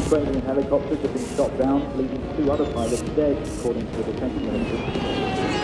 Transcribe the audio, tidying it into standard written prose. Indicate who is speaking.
Speaker 1: Australian helicopters have been shot down, leaving 2 other pilots dead, according to the Defence Ministry.